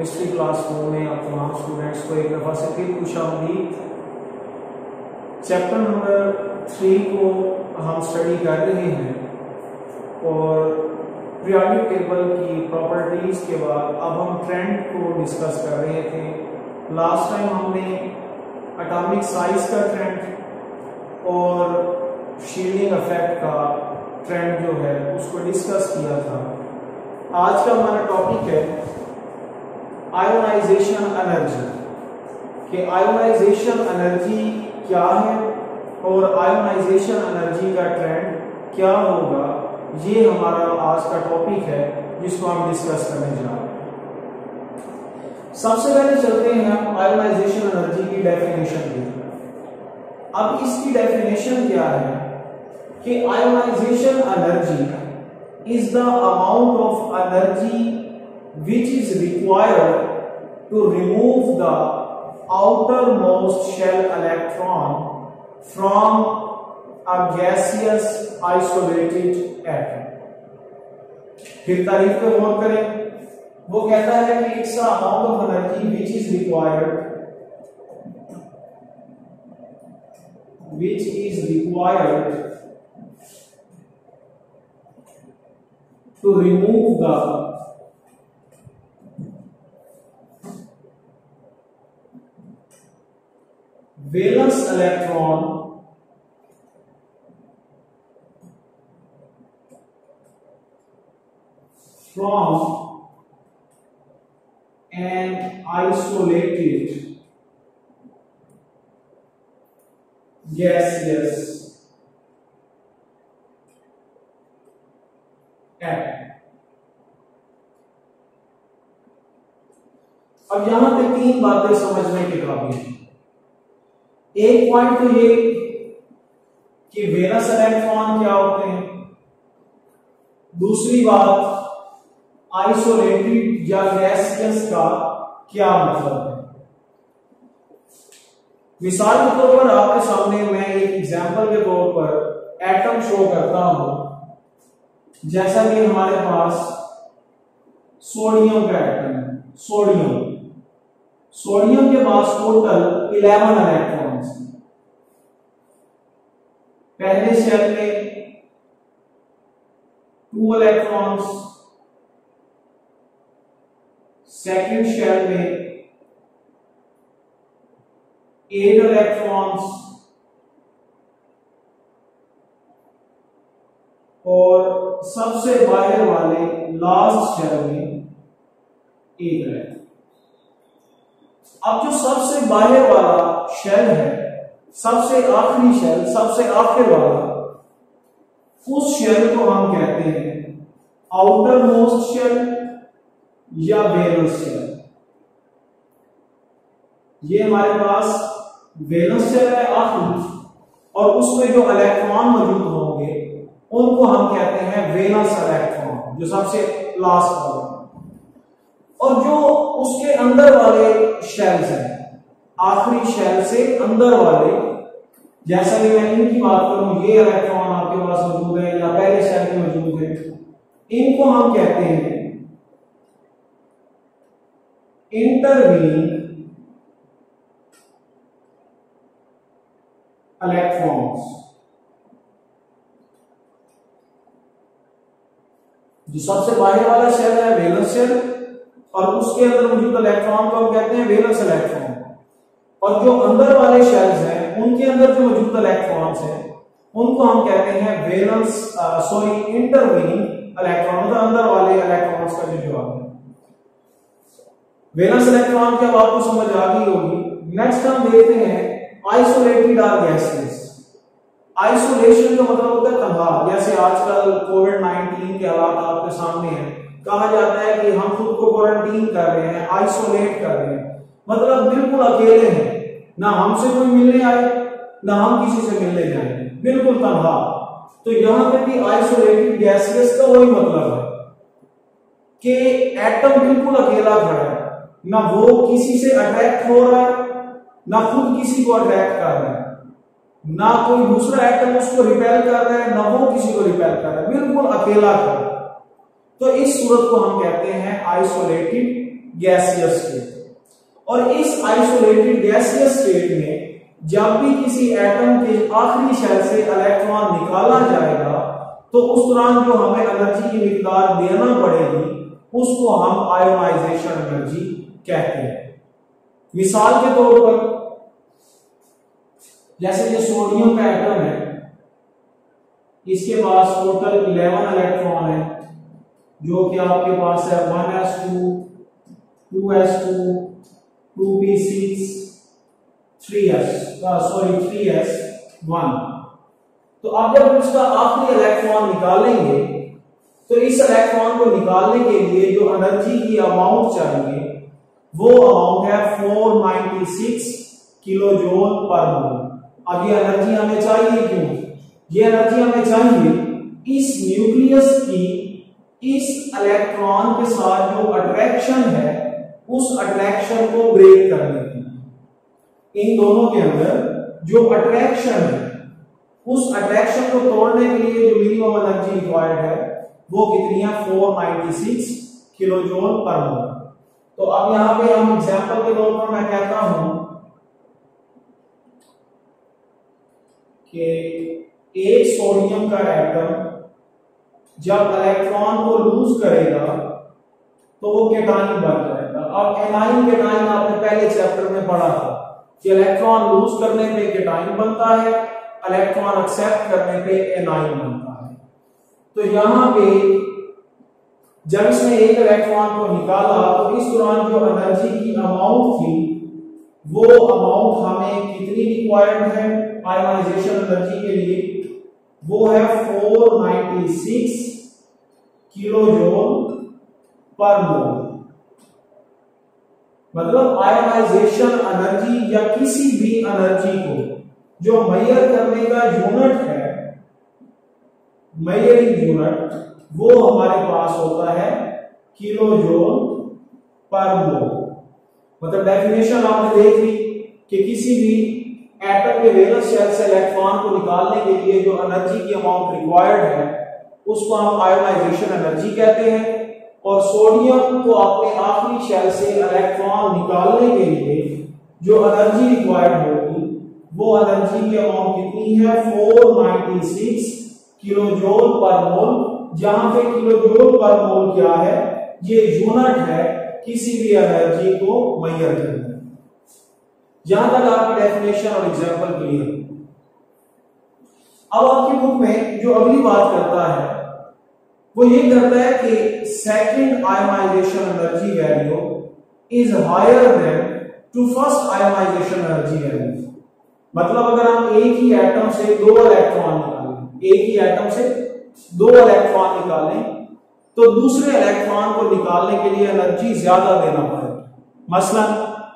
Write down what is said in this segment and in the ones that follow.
Chemistry class 4 में आप तमाम स्टूडेंट्स को एक दफ़ा से फिर खुशामदीद। चैप्टर नंबर 3 को हम स्टडी कर रहे हैं और पीरियोडिक टेबल की प्रॉपर्टीज़ के बाद अब हम ट्रेंड को डिस्कस कर रहे थे। लास्ट टाइम हमने एटॉमिक साइज का ट्रेंड और शील्डिंग इफेक्ट का ट्रेंड जो है उसको डिस्कस किया था। आज का हमारा टॉपिक है आयोनाइजेशन एनर्जी, कि आयोनाइजेशन एनर्जी क्या है और आयोनाइजेशन एनर्जी का ट्रेंड क्या होगा। ये हमारा आज का टॉपिक है जिसको हम डिस्कस करने जा रहे हैं। सबसे पहले चलते हैं हम आयोनाइजेशन एनर्जी की डेफिनेशन की। अब इसकी डेफिनेशन क्या है कि ionization energy is the amount of energy which is required to remove the outermost shell electron from a gaseous isolated atom। फिर तारीफ पे गौर करें, वो कहता है कि it's the amount of energy which is required to remove the valence electron from an isolated gaseous atom। अब यहां पे तीन बातें समझने के काबिल हैं। एक पॉइंट तो ये कि वेलस इलेक्ट्रॉन क्या होते हैं, दूसरी बात आइसोलेटेड या गैसियस का क्या मतलब है। मिसाल के तौर पर आपके सामने मैं एक एग्जांपल के तौर पर एटम शो करता हूं। जैसा कि हमारे पास सोडियम का एटम है, सोडियम के पास टोटल 11 इलेक्ट्रॉन्स हैं। पहले शेल में 2 इलेक्ट्रॉन्स, सेकंड शेल में 8 इलेक्ट्रॉन्स और सबसे बाहर वाले लास्ट शेल में 1 इलेक्ट्रॉन। अब जो सबसे बाहर वाला शेल है, सबसे आखिरी शेल, सबसे आखिर वाला, उस शेल को हम कहते हैं आउटर मोस्ट शेल या वेलस शेल। ये हमारे पास वेलस शेल है आखिरी, और उसमें जो इलेक्ट्रॉन मौजूद होंगे उनको हम कहते हैं वेलस इलेक्ट्रॉन, जो सबसे लास्ट वाला। और जो उसके अंदर वाले शेल्स हैं, आखिरी शेल से अंदर वाले, जैसा कि मैं इनकी बात करूं, ये इलेक्ट्रॉन आपके पास मौजूद है या पहले शेल में मौजूद है, इनको हम कहते हैं इंटरवीनिंग इलेक्ट्रॉन्स। जो सबसे बाहर वाला शेल है वेलस शेल, और उसके अंदर मौजूद इलेक्ट्रॉन को हम कहते हैं वेलस इलेक्ट्रॉन। और जो अंदर वाले शेल्स हैं उनके अंदर जो मौजूद इलेक्ट्रॉन्स हैं उनको हम कहते हैं इंटरवीनिंग इलेक्ट्रॉन, मतलब अंदर वाले इलेक्ट्रॉन्स का जो जवाब है। वेलस इलेक्ट्रॉन की अब आपको समझ आ गई होगी। नेक्स्ट हम देखते हैं आइसोलेटेड और गैसियस। आइसोलेशन का मतलब होता है तन्हा। जैसे आजकल कोविड-19 के हालात आपके सामने हैं, कहा जाता है कि हम खुद को क्वारंटीन कर रहे हैं, आइसोलेट कर रहे हैं, मतलब बिल्कुल अकेले हैं, ना हमसे कोई मिलने आए ना हम किसी से मिलने जाए, बिल्कुल तन्हा। तो यहां पे भी आइसोलेटेड गैसियस का वही मतलब है कि एटम बिल्कुल अकेला खड़ा है, ना वो किसी से अट्रैक्ट हो रहा है ना खुद किसी को अट्रैक्ट कर रहा है, ना कोई दूसरा एटम उसको रिपेल कर रहा है ना वो किसी को रिपेल कर रहा है, बिल्कुल अकेला खड़ा। तो इस सूरत को हम कहते हैं आइसोलेटेड गैसियस स्टेट। और इस आइसोलेटेड गैसियस स्टेट में जब भी किसी एटम के आखिरी शेल से इलेक्ट्रॉन निकाला जाएगा तो उस दौरान जो हमें एनर्जी की मिकदार देना पड़ेगी उसको हम आयोनाइजेशन एनर्जी कहते हैं। मिसाल के तौर पर जैसे ये सोडियम का एटम है, इसके पास टोटल 11 इलेक्ट्रॉन है, जो कि आपके पास है 1s2 2s2 2p6 3s1। तो अब जब इसका आखिरी इलेक्ट्रॉन निकालेंगे तो इस इलेक्ट्रॉन को निकालने के लिए जो एनर्जी की अमाउंट चाहिए वो अमाउंट है 496 किलो जूल पर मोल। अब ये एनर्जी हमें चाहिए क्यों? ये एनर्जी हमें चाहिए इस न्यूक्लियस की इस इलेक्ट्रॉन के साथ जो अट्रैक्शन है उस अट्रैक्शन को ब्रेक करने के लिए। इन दोनों के अंदर जो अट्रैक्शन है उस अट्रैक्शन को तोड़ने के लिए जो मिनिमम एनर्जी रिक्वायर्ड है वो कितनी है? 496 किलो जूल पर मोल। तो अब यहां पे हम एग्जांपल के तौर पर मैं कहता हूं कि एक सोडियम का एटम जब इलेक्ट्रॉन को लूज करेगा तो वो केटाइन बन जाएगा। अब एनाइन केटाइन आपने पहले चैप्टर में पढ़ा था कि इलेक्ट्रॉन लूज करने पे केटाइन बनता है, इलेक्ट्रॉन एक्सेप्ट करने पे एनाइन बनता है। तो यहां पे जब इसने एक इलेक्ट्रॉन को निकाला तो इस दौरान जो एनर्जी की अमाउंट थी वो अमाउंट हमें कितनी रिक्वायर्ड है आयोनाइजेशन एनर्जी के लिए? वो है 496 किलो जूल पर मोल। मतलब आयोनाइजेशन एनर्जी या किसी भी एनर्जी को जो मेजर करने का यूनिट है, मेजरिंग यूनिट, वो हमारे पास होता है किलो जूल पर मोल। मतलब डेफिनेशन आपने देख ली कि किसी भी एटम के वैलेंस शेल से इलेक्ट्रॉन को निकालने के लिए जो एनर्जी की अमाउंट रिक्वायर्ड है उसको हम आयोनाइजेशन एनर्जी कहते हैं। और सोडियम को अपने आखिरी शेल से इलेक्ट्रॉन निकालने के लिए जो एनर्जी रिक्वायर्ड होगी वो एनर्जी की अमाउंट कितनी है? 496 किलो जूल पर मोल। जहां पे किलो जूल पर मोल क्या है? ये यूनिट है किसी भी एनर्जी को मेजर करने। यहां तक आपकी डेफिनेशन और एग्जांपल क्लियर। अब आपकी बुक में जो अगली बात करता है वो ये करता है कि second ionization energy value is higher than to first ionization energy value. मतलब अगर हम एक ही एटम से दो इलेक्ट्रॉन निकालें, एक ही एटम से दो इलेक्ट्रॉन निकालें तो दूसरे इलेक्ट्रॉन को निकालने के लिए एनर्जी ज्यादा देना पड़ेगा। मसलन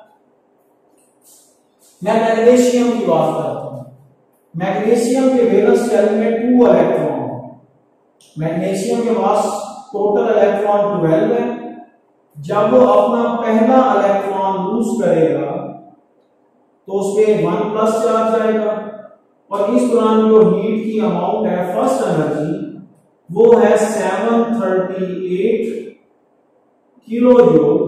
मैं मैग्नीशियम की बात करता हूं। मैग्नीशियम के वैलेंस शेल में 2 इलेक्ट्रॉन, मैग्नीशियम के पास टोटल इलेक्ट्रॉन 12 है। जब वो अपना पहला इलेक्ट्रॉन लूज करेगा तो उसपे 1 प्लस चार्ज आएगा और इस दौरान जो हीट की अमाउंट है फर्स्ट एनर्जी वो है 738 किलो जूल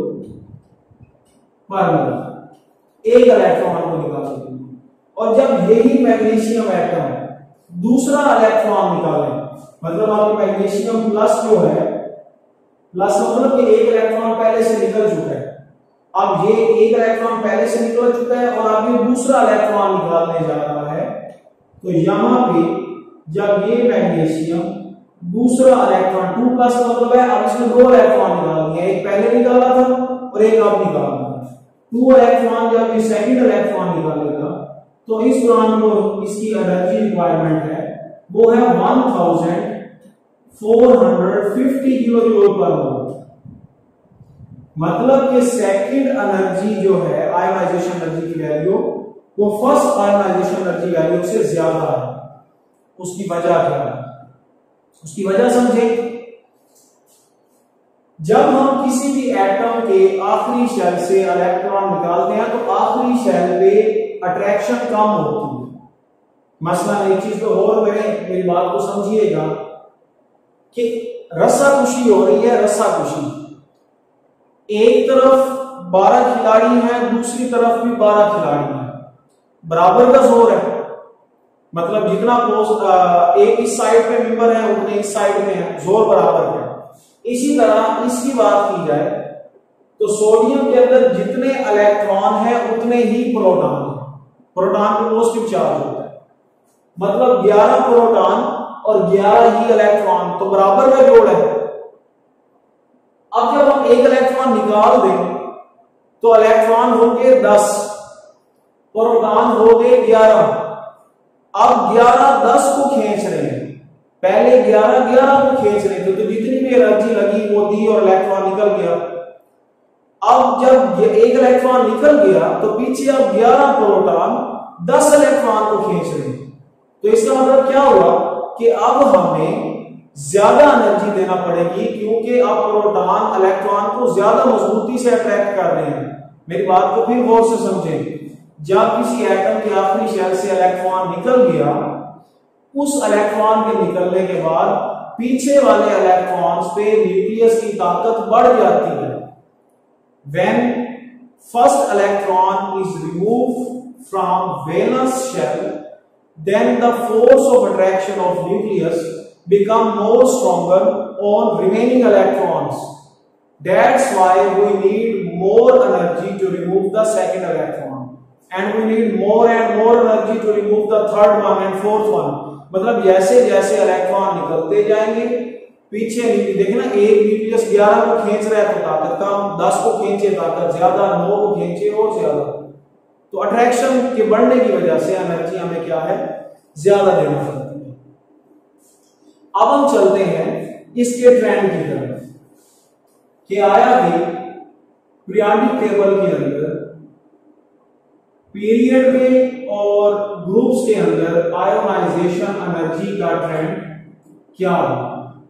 पर मोल एक इलेक्ट्रॉन को निकालने के लिए। और जब यही मैग्नीशियम एटम दूसरा इलेक्ट्रॉन निकाले, मतलब आपके मैग्नीशियम प्लस जो है, प्लस मतलब कि एक इलेक्ट्रॉन पहले से निकल चुका है, अब ये एक इलेक्ट्रॉन पहले से निकल चुका है और अब ये दूसरा इलेक्ट्रॉन निकालने जा रहा है। तो यहां पे जब ये मैग्नीशियम दूसरा इलेक्ट्रॉन 2 प्लस मतलब है अब इसमें 2 इलेक्ट्रॉन निकाल दिए, एक पहले निकाला था और एक अब निकाल रहा है। 2 इलेक्ट्रॉन जब ये सेकंड इलेक्ट्रॉन निकालेगा तो इस दौरान जो इसकी एनर्जी रिक्वायरमेंट है वो है 1450 किलो जूल पर मोल। मतलब कि सेकंड एनर्जी जो है आयोनाइजेशन एनर्जी की वैल्यू वो फर्स्ट आयोनाइजेशन एनर्जी वैल्यू से ज्यादा है। उसकी वजह क्या है? उसकी वजह समझें। जब हम किसी भी एटम के आखिरी शेल से इलेक्ट्रॉन निकालते हैं तो आखिरी शेल पे अट्रैक्शन कम होती है। मसलन एक चीज को और करें, मेरी बात को समझिएगा कि रस्साकशी हो रही है, रस्साकशी। एक तरफ 12 खिलाड़ी हैं, दूसरी तरफ भी 12 खिलाड़ी हैं, बराबर का जोर है, मतलब जितना एक इस साइड पे मेंबर है उतने इस साइड में है, जोर बराबर है। इसी तरह इसकी बात की जाए तो सोडियम के अंदर जितने इलेक्ट्रॉन है उतने ही प्रोटॉन है, प्रोटॉन पे पॉजिटिव चार्ज होता है, मतलब 11 प्रोटॉन और 11 ही इलेक्ट्रॉन, तो बराबर का जोड़ है। अब जब हम एक इलेक्ट्रॉन निकाल दें तो इलेक्ट्रॉन होंगे 10, प्रोटॉन हो गए 11। अब 11 10 को खींच रहे हैं, पहले 11 11 को खींच रहे थे, तो जितनी भी एनर्जी लगी वो दी और इलेक्ट्रॉन निकल गया। अब जब ये एक इलेक्ट्रॉन निकल गया तो पीछे अब 11 प्रोटॉन 10 इलेक्ट्रॉन को खींच रहे हैं, तो इसका मतलब क्या हुआ कि अब हमें ज्यादा एनर्जी देना पड़ेगी, क्योंकि अब प्रोटॉन इलेक्ट्रॉन को ज्यादा मजबूती से अट्रैक्ट कर रहे हैं। मेरी बात को फिर गौर से समझें, जब किसी एटम के आखिरी शेल से इलेक्ट्रॉन निकल गया, उस इलेक्ट्रॉन के निकलने के बाद पीछे वाले इलेक्ट्रॉन्स पे न्यूक्लियस की ताकत बढ़ जाती है। When first electron is removed from valence shell, then the force of attraction of nucleus become more stronger on remaining electrons. That's why we need more energy to remove the second electron, and we need more and more energy to remove the third one and fourth one. मतलब जैसे जैसे electron निकलते जाएंगे पीछे देखना, एक nucleus 11 को खींच रहा है तो ताकत कम, 10 को खींचे ताकत ज्यादा, 9 को खींचे और ज्यादा, तो अट्रैक्शन के बढ़ने की वजह से एनर्जी हमें क्या है, ज्यादा देना पड़ती है। अब हम चलते हैं इसके ट्रेंड की तरफ कि आया कि पीरियोडिक टेबल के अंदर पीरियड में और ग्रुप्स के अंदर आयोनाइजेशन एनर्जी का ट्रेंड क्या है।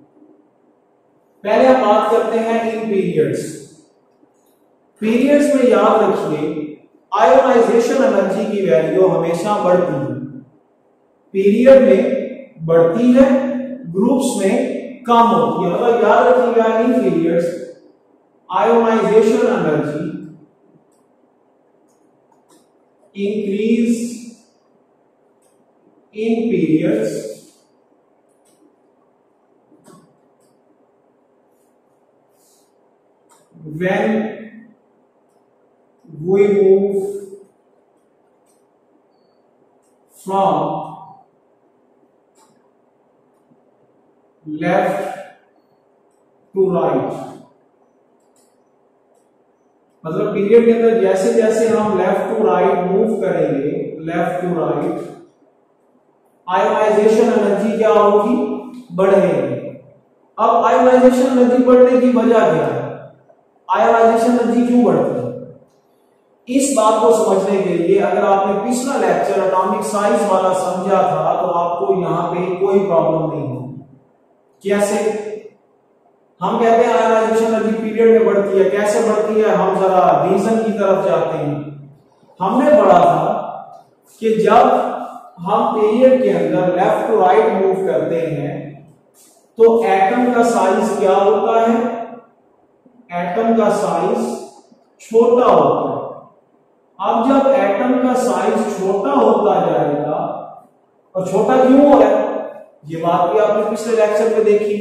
पहले हम बात करते हैं इन पीरियड्स। पीरियड्स में याद रखिए आयोनाइजेशन एनर्जी की वैल्यू हमेशा बढ़ती है, पीरियड में बढ़ती है, ग्रुप्स में कम होती है। मतलब याद रखिएगा in periods ionization energy increase in periods when we move from left to right। मतलब पीरियड के अंदर जैसे जैसे हम लेफ्ट टू राइट मूव करेंगे, left to right, ionization energy क्या होगी, बढ़ेगी। अब आयोनाइजेशन एनर्जी बढ़ने की वजह क्या है, आयोनाइजेशन एनर्जी क्यों बढ़ती है, इस बात को समझने के लिए अगर आपने पिछला लेक्चर एटॉमिक साइज वाला समझा था तो आपको यहां पे कोई प्रॉब्लम नहीं होगी। कैसे हम कहते हैं आयोनाइजेशन एनर्जी पीरियड में बढ़ती है, कैसे बढ़ती है, हम जरा रीजन की तरफ जाते हैं। हमने पढ़ा था कि जब हम पीरियड के अंदर लेफ्ट टू राइट मूव करते हैं तो एटम का साइज क्या होता है, एटम का साइज छोटा होता है। अब जब एटम का साइज छोटा होता जाएगा, और छोटा क्यों हो रहा है, ये बात भी आपने पिछले लेक्चर में देखी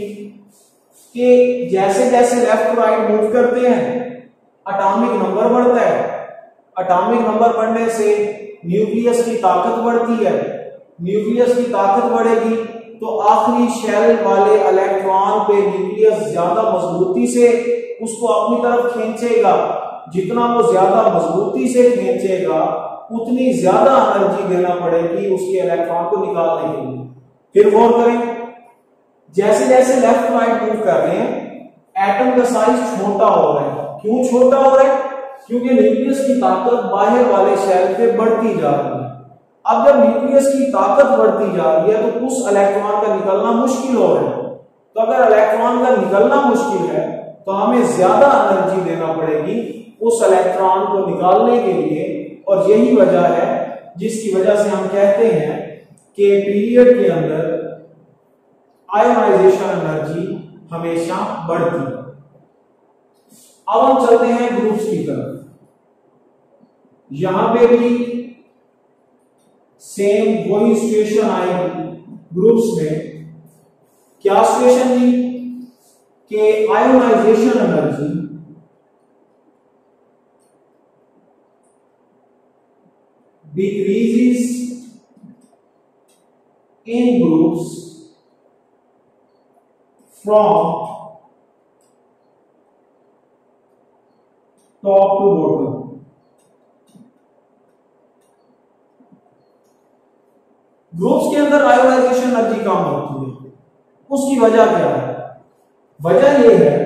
कि जैसे जैसे लेफ्ट टू राइट मूव करते हैं एटॉमिक नंबर बढ़ता है, एटॉमिक नंबर बढ़ने से न्यूक्लियस की ताकत बढ़ती है, न्यूक्लियस की ताकत बढ़ेगी तो आखिरी शेल वाले इलेक्ट्रॉन पे न्यूक्लियस ज्यादा मजबूती से उसको अपनी तरफ खींचेगा। जितना वो ज्यादा मजबूती से खींचेगा उतनी ज्यादा एनर्जी देना पड़ेगी उसके इलेक्ट्रॉन को निकालने के लिए। फिर गौर करें, जैसे जैसे लेफ्ट राइट मूव कर रहे हैं एटम का साइज छोटा हो रहा है। क्यों छोटा हो रहा है, क्योंकि न्यूक्लियस की ताकत बाहर वाले शेल पे बढ़ती जा रही है। अब जब न्यूक्लियस की ताकत बढ़ती जा रही है तो उस इलेक्ट्रॉन का निकलना मुश्किल हो रहा है। तो अगर इलेक्ट्रॉन का निकलना मुश्किल है तो हमें ज्यादा एनर्जी देना पड़ेगी उस इलेक्ट्रॉन को निकालने के लिए, और यही वजह है जिसकी वजह से हम कहते हैं कि पीरियड के अंदर आयोनाइजेशन एनर्जी हमेशा बढ़ती है। अब हम चलते हैं ग्रुप्स की तरफ। यहां पे भी सेम वही सिचुएशन आएगी ग्रुप्स में। क्या सिचुएशन थी कि ionization energy decreases in groups from top to bottom. Groups के अंदर आयोनाइजेशन एनर्जी कम होती है। उसकी वजह क्या है? वजह यह है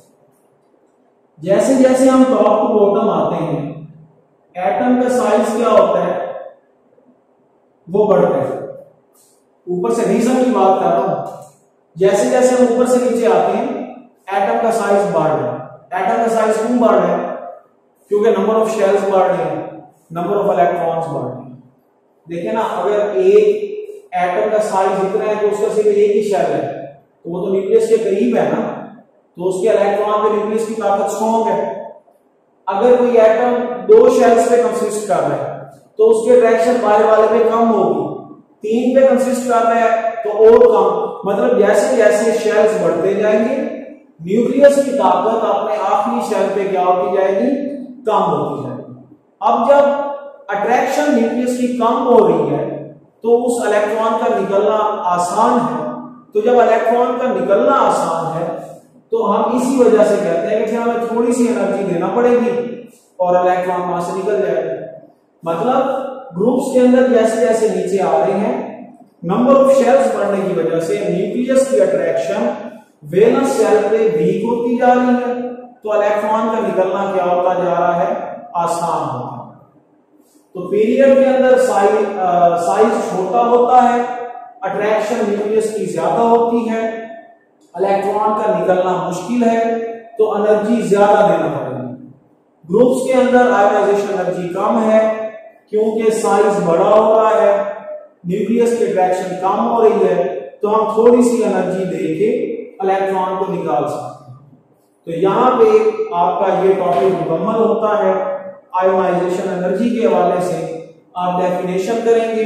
जैसे जैसे हम टॉप टू बॉटम आते हैं एटम का साइज क्या होता है, वो बढ़ता है। ऊपर से रीजन की बात कर रहा हूं। जैसे जैसे हम ऊपर से नीचे आते हैं एटम का साइज बढ़ रहा है। एटम का साइज क्यों बढ़ रहा है? क्योंकि नंबर ऑफ शेल्स बढ़ रहे हैं, नंबर ऑफ इलेक्ट्रॉन्स बढ़ रहे हैं। देखिए ना, अगर एक एटम का साइज इतना है तो उसका सिर्फ एक ही शेल है तो वो तो न्यूक्लियस के करीब है ना, तो उसके इलेक्ट्रॉन पे न्यूक्लियस की ताकत स्ट्रॉन्ग है। अगर कोई एटम दो शेल्स पे कंसिस्ट कर रहा है तो उसकी अट्रैक्शन बाहर वाले पे कम होगी। तीन पे कंसिस्ट कर रहा है तो और कम। मतलब जैसे जैसे शेल्स बढ़ते जाएंगे न्यूक्लियस की ताकत अपने आखिरी शेल पे क्या होती जाएगी? कम होती जाएगी। अब जब अट्रैक्शन न्यूक्लियस की कम हो रही है तो उस इलेक्ट्रॉन का निकलना आसान है। तो जब इलेक्ट्रॉन का निकलना आसान है तो हम इसी वजह से कहते हैं कि हमें थोड़ी सी एनर्जी देना पड़ेगी और इलेक्ट्रॉन वहां से निकल जाएगा। मतलब ग्रुप्स के अंदर जैसे जैसे नीचे आ रहे हैं नंबर ऑफ शेल्स बढ़ने की वजह से न्यूक्लियस की अट्रैक्शन वैलेंस शेल पे वीक होती जा रही है, तो इलेक्ट्रॉन का निकलना क्या होता जा रहा है? आसान होता है। तो पीरियड के अंदर साइज छोटा होता है, अट्रैक्शन न्यूक्लियस की ज्यादा होती है, इलेक्ट्रॉन का निकलना मुश्किल है, तो एनर्जी ज्यादा देना पड़ेगी। ग्रुप्स के अंदर आयोनाइजेशन एनर्जी कम है क्योंकि साइज बड़ा हो रहा है, न्यूक्लियस की अट्रैक्शन कम हो रही है, तो हम थोड़ी सी एनर्जी देके इलेक्ट्रॉन को निकाल सकते हैं। तो यहां पे आपका ये टॉपिक मुकम्मल होता है। आयोनाइजेशन एनर्जी के हवाले से आप डेफिनेशन करेंगे,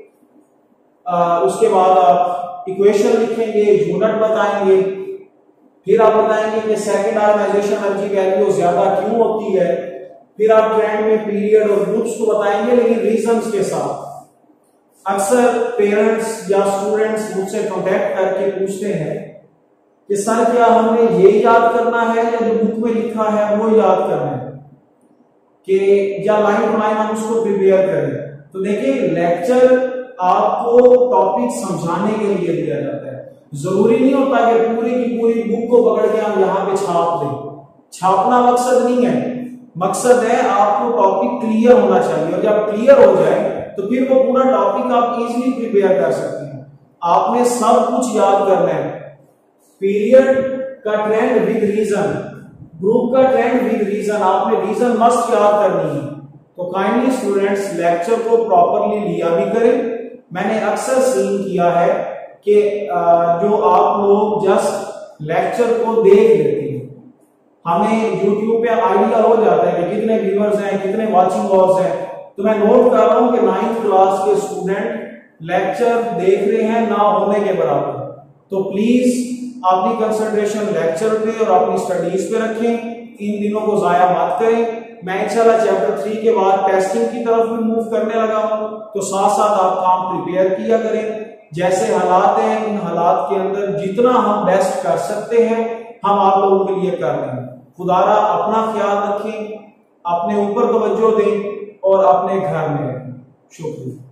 उसके बाद आप इक्वेशन लिखेंगे, यूनिट बताएंगे, फिर आप बताएंगे कि सेकंड आयोनाइजेशन एनर्जी वैल्यू ज्यादा क्यों होती है, फिर आप ट्रेंड में पीरियड और ग्रुप्स को बताएंगे लेकिन रीजंस के साथ। अक्सर पेरेंट्स या स्टूडेंट्स मुझसे कांटेक्ट करके पूछते हैं कि सर क्या हमने ये याद करना है या जो बुक में लिखा है वो याद करना है, कि या लाइन टू लाइन हम उसको प्रिपेयर करें। तो देखिए, लेक्चर आपको टॉपिक समझाने के लिए दिया जाता है। जरूरी नहीं होता कि पूरी की पूरी बुक को पकड़ के हम यहाँ पे छाप दें। छापना मकसद नहीं है, मकसद है आपको टॉपिक क्लियर होना चाहिए, और जब क्लियर हो जाए तो फिर वो पूरा टॉपिक आप इजीली प्रिपेयर कर सकते हैं। आपने सब कुछ याद करना है। पीरियड का ट्रेंड विद रीजन, ग्रुप का ट्रेंड विद रीजन, आपने रीजन मस्ट याद करनी है। तो काइंडली स्टूडेंट्स लेक्चर को प्रॉपरली लिया भी करें। मैंने अक्सर सीन किया है कि जो आप लोग जस्ट लेक्चर को देख लेते हैं, हमें YouTube पे आइडिया हो जाता है कि कितने व्यूअर्स हैं, कितने वाचिंग आवर्स हैं। तो मैं नोट कर रहा हूं कि 9th क्लास के स्टूडेंट लेक्चर देख रहे हैं ना होने के बराबर। तो प्लीज अपनी कंसंट्रेशन लेक्चर पे और अपनी स्टडीज पे रखें, इन दिनों को जाया मत करें। मैं इंशाल्लाह चैप्टर 3 के बाद टेस्टिंग की तरफ भी मूव करने लगा हूं, तो साथ साथ आप काम प्रिपेयर किया करें। जैसे हालात हैं, इन हालात के अंदर जितना हम बेस्ट कर सकते हैं हम आप लोगों के लिए कर रहे हैं। खुदारा अपना ख्याल रखें, अपने ऊपर तवज्जो दें और अपने घर में रहें। शुक्रिया।